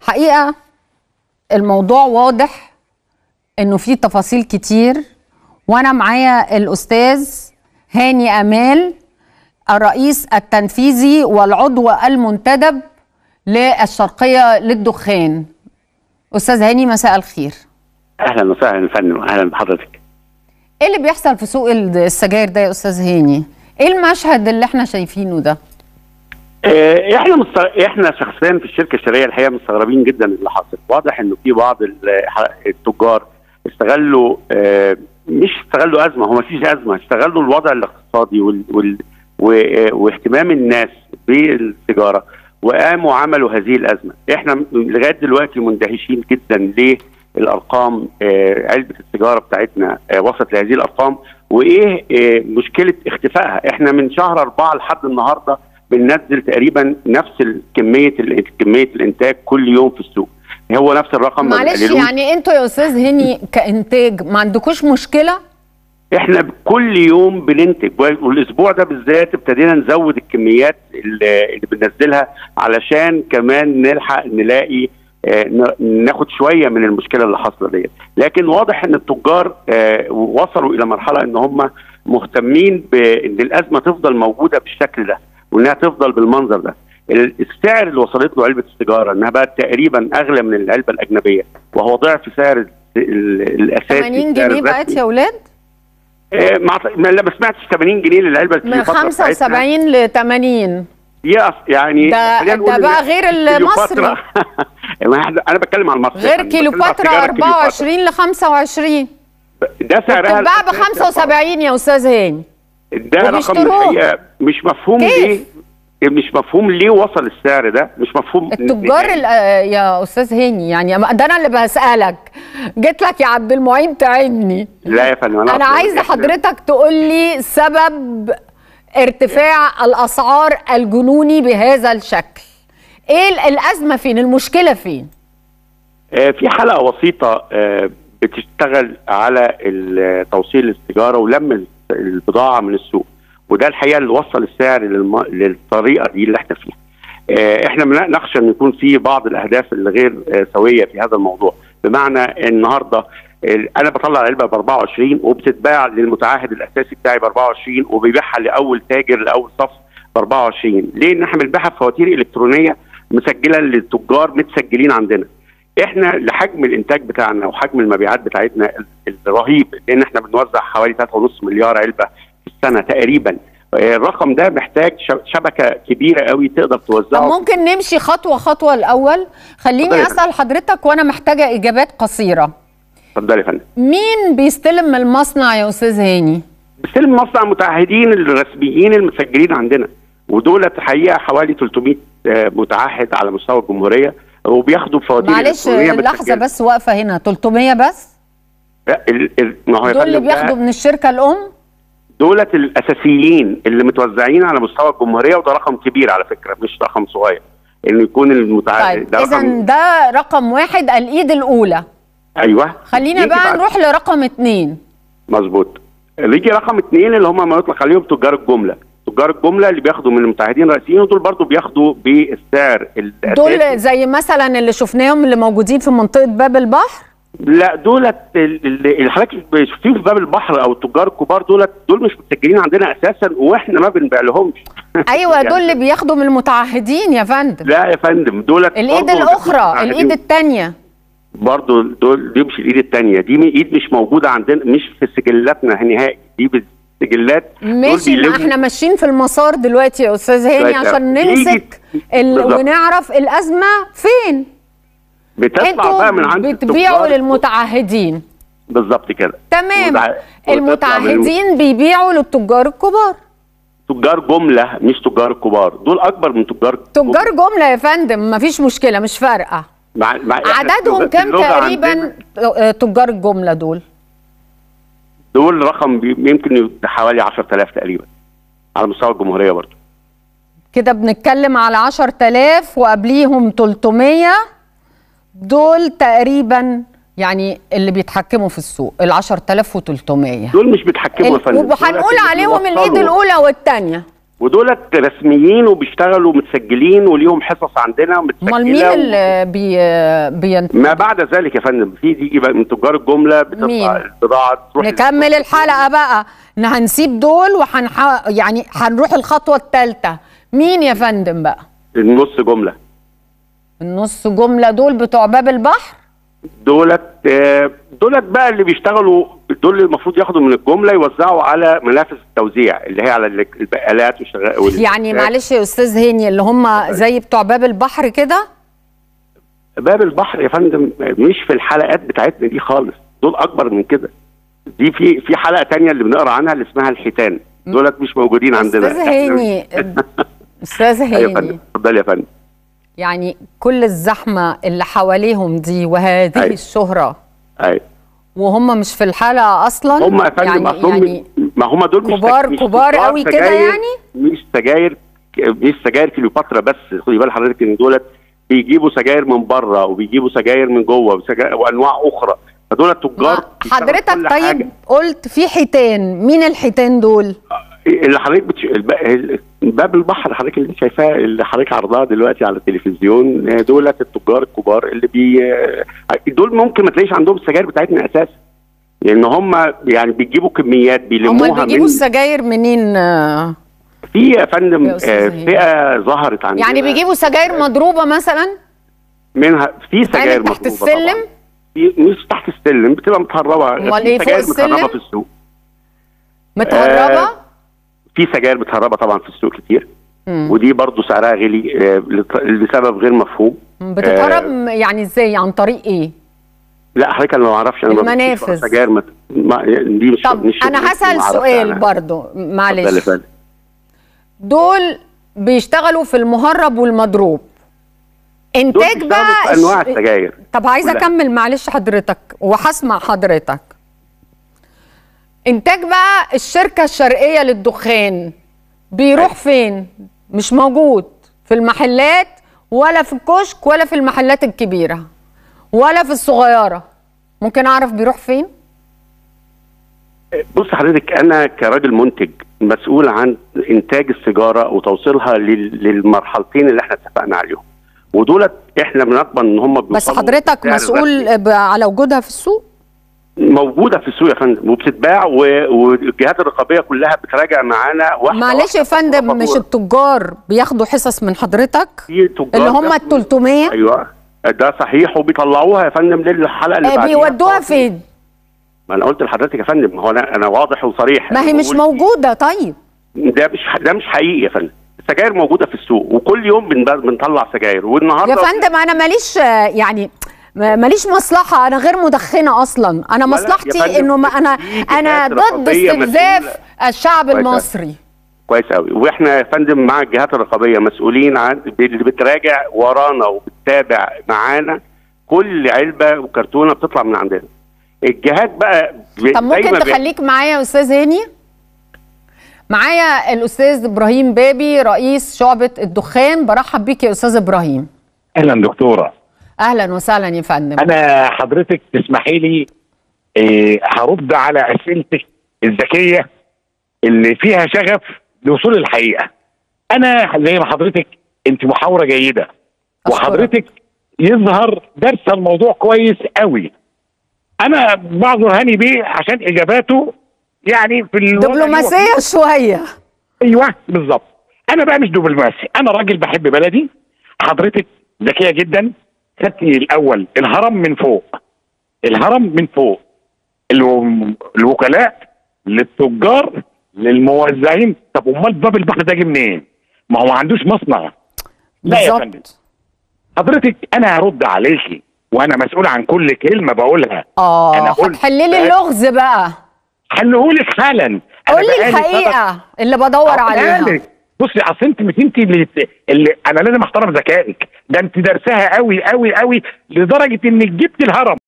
حقيقة الموضوع واضح انه في تفاصيل كتير، وانا معايا الاستاذ هاني امال الرئيس التنفيذي والعضو المنتدب للشرقية للدخان. استاذ هاني، مساء الخير. اهلا وسهلا يا فندم، اهلا بحضرتك. ايه اللي بيحصل في سوق السجاير ده يا استاذ هاني؟ ايه المشهد اللي احنا شايفينه ده؟ احنا شخصيا في الشركه الشرقيه الحقيقه مستغربين جدا اللي حاصل. واضح انه في بعض التجار استغلوا، مش استغلوا ازمه، هو ما فيش ازمه، استغلوا الوضع الاقتصادي واهتمام الناس بالسيجاره وقاموا عملوا هذه الازمه. احنا لغايه دلوقتي مندهشين جدا للارقام. علبه السيجاره بتاعتنا وصلت لهذه الارقام، وايه مشكله اختفائها. احنا من شهر 4 لحد النهارده بننزل تقريبا نفس كميه الانتاج كل يوم في السوق، هو نفس الرقم. معلش، يعني انتوا يا استاذ هاني كانتاج ما عندكوش مشكله؟ احنا كل يوم بننتج، والاسبوع ده بالذات ابتدينا نزود الكميات اللي بننزلها علشان كمان نلحق نلاقي ناخد شويه من المشكله اللي حاصله ديت. لكن واضح ان التجار وصلوا الى مرحله ان هم مهتمين بان الازمه تفضل موجوده بالشكل ده، وانها تفضل بالمنظر ده. السعر اللي وصلت له علبه السيجاره انها بقت تقريبا اغلى من العلبه الاجنبيه، وهو ضعف سعر الاساسي. 80 جنيه بقت يا اولاد؟ ما سمعتش 80 جنيه للعلبه من 75 ل 80. يعني ده بقى غير المصري. انا بتكلم على المصري، غير كيلوباترا 24 ل 25. ده سعرها بتتباع ب 75 يا استاذ هاني. ده رقم الحقيقه مش مفهوم ليه، مش مفهوم ليه وصل السعر ده، مش مفهوم. التجار يا استاذ هاني، يعني ده انا اللي بسالك، جيت لك يا عبد المعين تعبني. لا يا فندم، انا عايزه حضرتك تقول لي سبب ارتفاع الاسعار الجنوني بهذا الشكل. ايه الازمه فين؟ المشكله فين؟ في حلقه وسيطه بتشتغل على توصيل السيجاره ولم البضاعه من السوق، وده الحقيقه اللي وصل السعر للطريقه دي اللي احنا فيها. احنا نخشى ان يكون في بعض الاهداف اللي غير سويه في هذا الموضوع. بمعنى النهارده انا بطلع علبه ب 24 وبتتباع للمتعهد الاساسي بتاعي ب 24، وبيبيعها لاول تاجر لاول صف ب 24. ليه؟ ان احنا بنبيعها بفواتير الكترونيه مسجله للتجار متسجلين عندنا. احنا لحجم الانتاج بتاعنا وحجم المبيعات بتاعتنا الرهيب، لان احنا بنوزع حوالي 3.5 مليار علبه في السنه تقريبا. الرقم ده محتاج شبكه كبيره قوي تقدر توزعه. ممكن نمشي خطوه خطوه الاول؟ خليني اسال حضرتك وانا محتاجه اجابات قصيره. اتفضل يا فندم. مين بيستلم من المصنع يا استاذ هاني؟ بيستلم المصنع متعهدين الرسميين المسجلين عندنا، ودول الحقيقه حوالي 300 متعهد على مستوى الجمهوريه، وبياخدوا فواتير. معلش لحظه بس، واقفه هنا. 300 بس؟ ما هو دول اللي بياخدوا من الشركه الام؟ دولت الاساسيين اللي متوزعين على مستوى الجمهوريه، وده رقم كبير على فكره، مش رقم صغير انه يكون المتعهد. طيب اذا ده رقم واحد، الايد الاولى. ايوه. خلينا بقى نروح لرقم 2. مظبوط. يجي رقم 2 اللي هم ما يطلق عليهم تجار الجمله. تجار الجمله اللي بياخدوا من المتعهدين الرئيسيين، ودول برضو بياخدوا بالسعر الاساسي. دول زي مثلا اللي شفناهم اللي موجودين في منطقه باب البحر؟ لا، دولت اللي حضرتك بتشوفيهم في باب البحر او التجار الكبار، دول مش مسجلين عندنا اساسا، واحنا ما بنبيع لهمش. ايوه يعني دول اللي بياخدوا من المتعهدين يا فندم. لا يا فندم، دولت الايد الاخرى، الايد الثانيه برضو. دي مش الايد الثانيه، دي ايد مش موجوده عندنا، مش في سجلاتنا نهائي، دي بالسجلات. ماشي، احنا ماشيين في المسار دلوقتي يا استاذ هاني عشان نمسك ونعرف الازمه فين. بتطلع بقى من عند بتبيعوا للمتعهدين. بالظبط كده. تمام. المتعهدين بيبيعوا للتجار الكبار. تجار جمله مش تجار الكبار، دول اكبر من تجار جمله يا فندم، مفيش مشكله، مش فارقه. عددهم كام تقريبا تجار الجمله دول؟ دول رقم يمكن حوالي 10,000 تقريبا على مستوى الجمهوريه برضه. كده بنتكلم على 10,000 وقبليهم 300. دول تقريبا يعني اللي بيتحكموا في السوق، ال 10,300 دول مش بيتحكموا يا فندم، وهنقول عليهم الايد الاولى والثانيه. ودولت رسميين وبيشتغلوا متسجلين وليهم حصص عندنا متسجله. امال مين اللي ما بعد ذلك يا فندم في دي بقى من تجار الجمله بتطلع البضاعه تروح. نكمل الحلقه بقى، هنسيب دول يعني هنروح الخطوه الثالثه. مين يا فندم بقى؟ النص جمله. النص جمله دول بتوع باب البحر؟ دولت بقى اللي بيشتغلوا، دول المفروض ياخدوا من الجمله يوزعوا على منافذ التوزيع اللي هي على البقالات يعني معلش يا استاذ هاني، اللي هم زي بتوع باب البحر كده؟ باب البحر يا فندم مش في الحلقات بتاعتنا دي خالص، دول اكبر من كده. دي في حلقه تانية اللي بنقرا عنها اللي اسمها الحيتان، دولت مش موجودين عندنا. استاذ هاني استاذ هاني، ايوه يا فندم، اتفضل يا فندم. يعني كل الزحمه اللي حواليهم دي وهذه الشهره، ايوه، وهم مش في الحلقه اصلا. هم يا فندم يعني ما هم دول كبار قوي كده يعني. مش سجاير كليوباترا بس. خدي بال حضرتك ان دولت بيجيبوا سجاير من بره وبيجيبوا سجاير من جوه وانواع اخرى، فدول التجار. حضرتك طيب قلت في حيتان، مين الحيتان دول؟ اللي حضرتك باب البحر حضرتك اللي شايفاه، اللي حضرتك عرضها دلوقتي على التلفزيون، دولت التجار الكبار اللي دول ممكن ما تلاقيش عندهم السجاير بتاعتنا اساسا، لان هم يعني بيجيبوا كميات بيلموها. هم بيجيبوا السجاير منين؟ في يا فندم فئه ظهرت عندنا، يعني بيجيبوا سجاير مضروبه مثلا منها. في سجاير مضروبه تحت السلم؟ مش تحت السلم، بتبقى متهربه. امال ايه فوق السلم؟ متهربه في السوق. متهربه؟ في سجاير متهربه طبعا في السوق كتير. ودي برضو سعرها غلي لسبب غير مفهوم. بتتهرب يعني ازاي؟ عن طريق ايه؟ لا حضرتك انا ما اعرفش. انا المنافذ سجاير دي مش. طب مش انا هسأل سؤال برضو معلش. دول بيشتغلوا في المهرب والمضروب، انتاج بقى انواع السجاير. طب عايزه اكمل معلش حضرتك وهسمع حضرتك. انتاج بقى الشركه الشرقيه للدخان بيروح فين؟ مش موجود في المحلات ولا في الكشك ولا في المحلات الكبيره ولا في الصغيره. ممكن اعرف بيروح فين؟ بص حضرتك، انا كراجل منتج مسؤول عن انتاج السيجاره وتوصيلها للمرحلتين اللي احنا اتفقنا عليهم، ودولت احنا بنضمن ان هم بس حضرتك مسؤول على وجودها في السوق؟ موجوده في السوق يا فندم وبتتباع، والجهات الرقابيه كلها بتراجع معانا واحده. معلش يا فندم، مش التجار بياخدوا حصص من حضرتك؟ اللي هم ال 300؟ ايوه ده صحيح، وبيطلعوها يا فندم للحلقه اللي بعديها. بيودوها فين؟ ما انا قلت لحضرتك يا فندم، هو انا واضح وصريح. ما هي مش موجوده. طيب ده مش حقيقي يا فندم. السجاير موجوده في السوق وكل يوم بنطلع سجاير. والنهارده يا فندم انا ماليش ماليش مصلحه، انا غير مدخنه اصلا. انا مصلحتي انه انا ضد استنزاف الشعب المصري. كويس قوي. واحنا يا فندم مع الجهات الرقابيه مسؤولين عن اللي بتراجع ورانا وبتتابع معانا كل علبه وكرتونه بتطلع من عندنا. الجهات بقى طب ممكن تخليك معايا يا استاذ هاني؟ معايا الاستاذ ابراهيم بابي رئيس شعبة الدخان. برحب بيك يا استاذ ابراهيم. اهلا دكتوره. اهلا وسهلا يا فندم. انا حضرتك تسمحي لي هرد على اسئلتك الذكيه اللي فيها شغف لوصول الحقيقه. انا زي ما حضرتك انت محاوره جيده وحضرتك يظهر دارسه الموضوع كويس قوي. انا بعذر هاني بيه عشان اجاباته يعني في دبلوماسيه شويه. ايوه بالظبط. انا بقى مش دبلوماسي، انا راجل بحب بلدي. حضرتك ذكيه جدا. خدتي الاول الهرم من فوق، الهرم من فوق، الوكلاء للتجار للموزعين. طب امال باب البحر ده جه منين؟ ما هو ما عندوش مصنع. لا يا فندم حضرتك انا هرد عليكي وانا مسؤول عن كل كلمه بقولها. هتحلي لي اللغز بقى. حلهولك حالا. قول لي الحقيقه اللي بدور عليها. بصي اصل انت اللي انا لازم احترم ذكائك. ده انت دارساها قوي قوي قوي لدرجه انك جبت الهرم.